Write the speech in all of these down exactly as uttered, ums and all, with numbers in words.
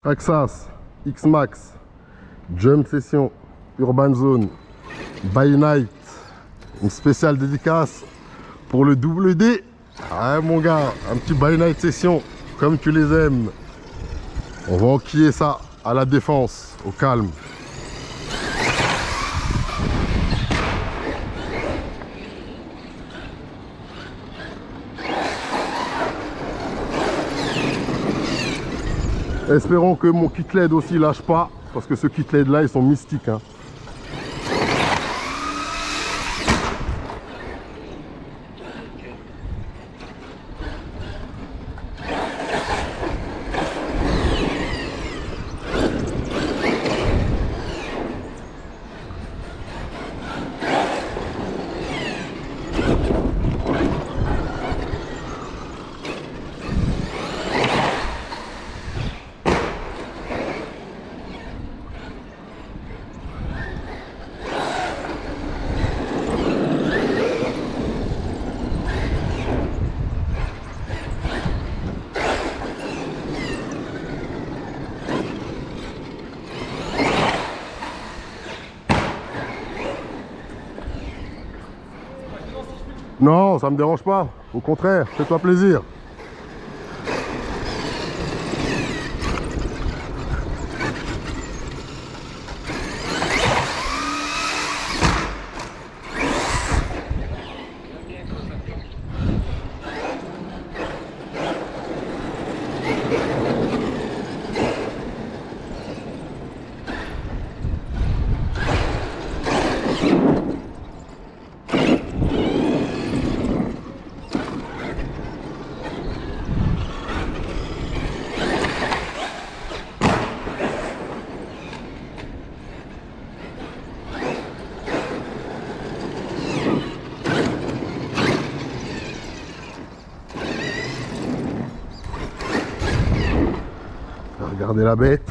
Traxxas X-Max, Jump Session, Urban Zone, By Night, une spéciale dédicace pour le W D. Ah mon gars, un petit By Night Session, comme tu les aimes. On va enquiller ça à la défense, au calme. Espérons que mon kit L E D aussi lâche pas, parce que ce kit L E D là, ils sont mystiques, hein. Non, ça me dérange pas. Au contraire, fais-toi plaisir. Regardez la bête.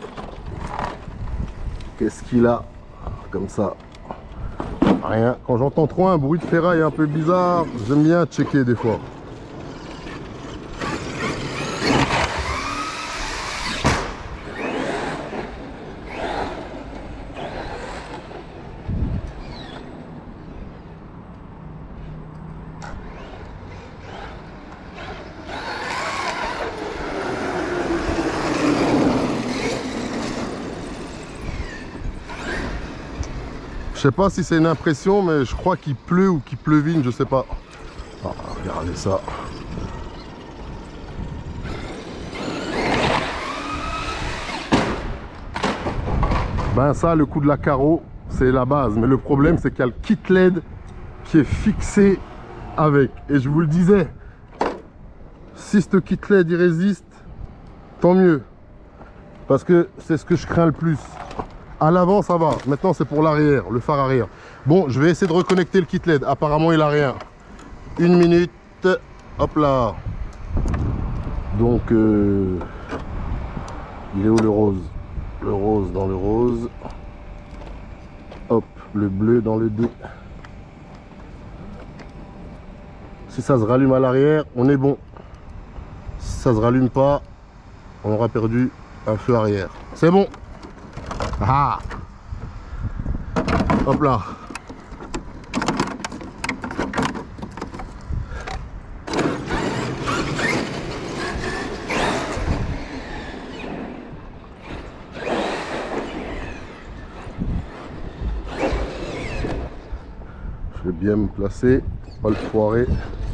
Qu'est-ce qu'il a comme ça? Rien. Quand j'entends trop un bruit de ferraille un peu bizarre, j'aime bien checker des fois. Je sais pas si c'est une impression, mais je crois qu'il pleut ou qu'il pleuvine, je sais pas. Ah, regardez ça. Ben ça, le coup de la carreau, c'est la base. Mais le problème, c'est qu'il y a le kit L E D qui est fixé avec. Et je vous le disais, si ce kit L E D il résiste, tant mieux. Parce que c'est ce que je crains le plus. À l'avant ça va, maintenant c'est pour l'arrière, le phare arrière. Bon, je vais essayer de reconnecter le kit L E D, apparemment il a rien. Une minute, hop là. Donc, euh, il est où le rose? Le rose dans le rose. Hop, le bleu dans le deux. Si ça se rallume à l'arrière, on est bon. Si ça se rallume pas, on aura perdu un feu arrière. C'est bon. Ah, hop là. Je vais bien me placer, pas le foirer.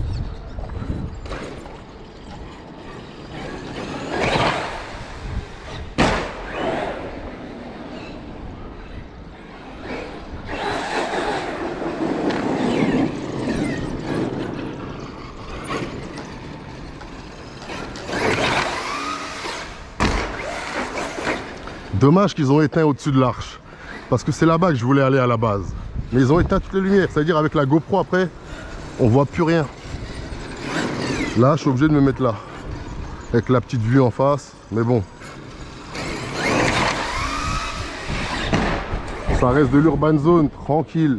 Dommage qu'ils ont éteint au-dessus de l'arche, parce que c'est là-bas que je voulais aller à la base. Mais ils ont éteint toutes les lumières, c'est-à-dire avec la GoPro après, on voit plus rien. Là, je suis obligé de me mettre là, avec la petite vue en face, mais bon. Ça reste de l'urban zone, tranquille.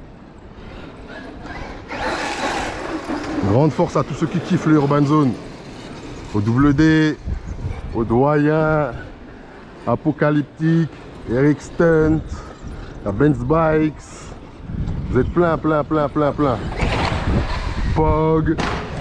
Grande force à tous ceux qui kiffent l'urban zone. Au W D, aux doyens, Apocalyptique, Eric Stunt, la Benz Bikes. Vous êtes plein, plein, plein, plein, plein. Pog.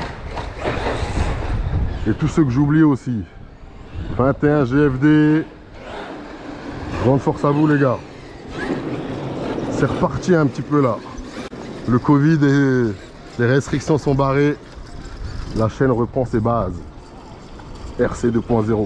Et tous ceux que j'oublie aussi. vingt et un G F D. Grande force à vous les gars. C'est reparti un petit peu là. Le Covid et les restrictions sont barrées. La chaîne reprend ses bases. R C deux point zéro.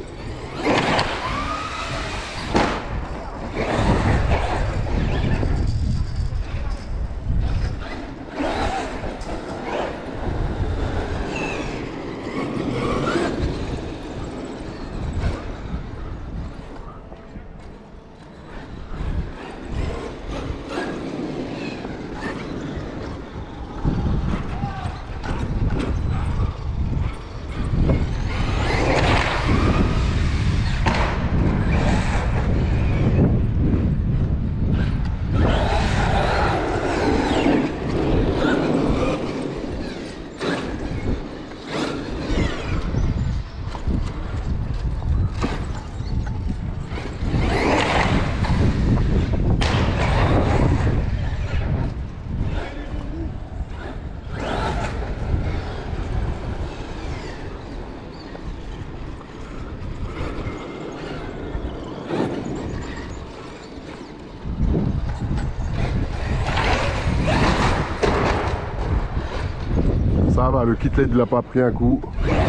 Ça va, le kit L E D il n'a pas pris un coup.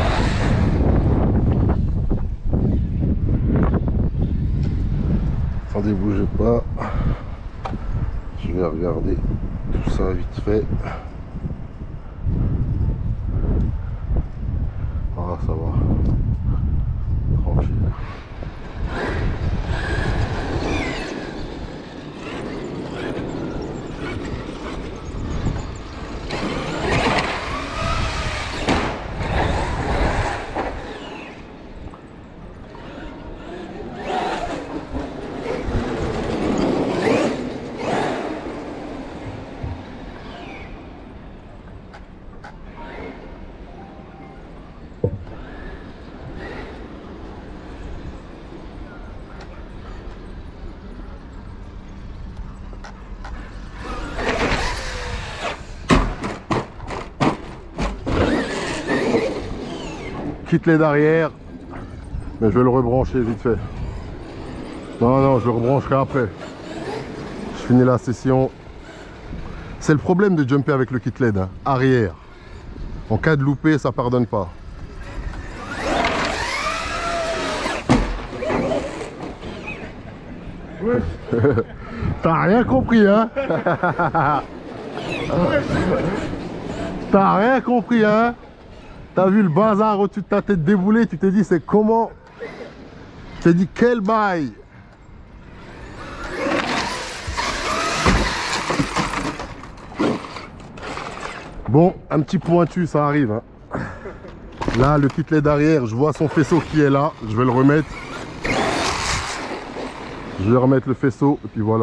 Attendez, bougez pas. Je vais regarder tout ça vite fait. Ah, ça va. Tranquille. Kit L E D arrière, mais je vais le rebrancher vite fait. Non, non, je le rebrancherai après. Je finis la session. C'est le problème de jumper avec le kit L E D, hein. Arrière. En cas de loupé, ça pardonne pas. Ouais. T'as rien compris, hein? T'as rien compris, hein? T'as vu le bazar au-dessus de ta tête déboulée, tu t'es dit c'est comment? Tu t'es dit quel bail? Bon, un petit pointu, ça arrive, hein. Là, le kit L E D arrière, je vois son faisceau qui est là. Je vais le remettre. Je vais remettre le faisceau et puis voilà.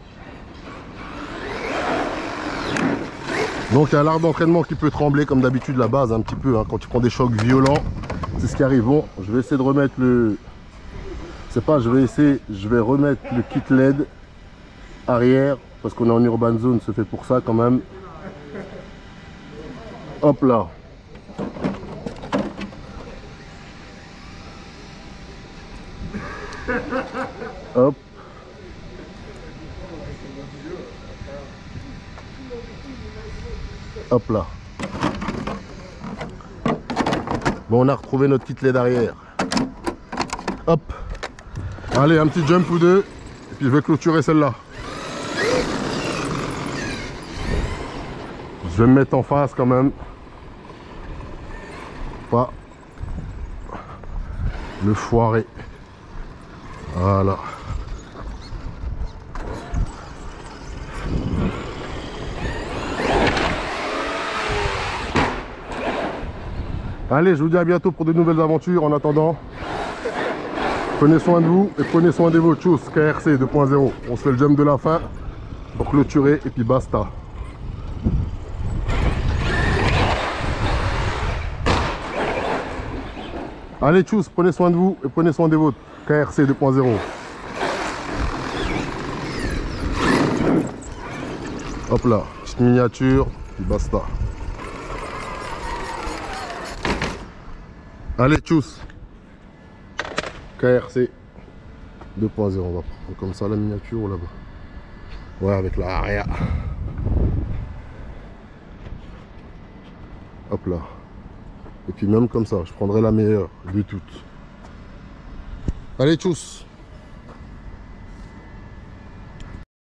Donc il y a l'arbre d'entraînement qui peut trembler comme d'habitude, la base un petit peu, hein, quand tu prends des chocs violents, c'est ce qui arrive. Bon, je vais essayer de remettre le... C'est pas, je vais essayer, je vais remettre le kit L E D arrière, parce qu'on est en urban zone, c'est fait pour ça quand même. Hop là. Hop. Hop là. Bon, on a retrouvé notre kit L E D arrière. Hop. Allez, un petit jump ou deux. Et puis je vais clôturer celle-là. Je vais me mettre en face quand même. Pas le foirer. Voilà. Allez, je vous dis à bientôt pour de nouvelles aventures. En attendant, prenez soin de vous et prenez soin des vôtres. Tchuss, K R C deux point zéro. On se fait le jump de la fin pour clôturer et puis basta. Allez, tchuss, prenez soin de vous et prenez soin des vôtres. K R C deux point zéro. Hop là, petite miniature, puis basta. Allez, tchuss. K R C deux point zéro, on va prendre comme ça la miniature ou là-bas. Ouais, avec la Aria. Hop là. Et puis même comme ça, je prendrai la meilleure de toutes. Allez, tchuss.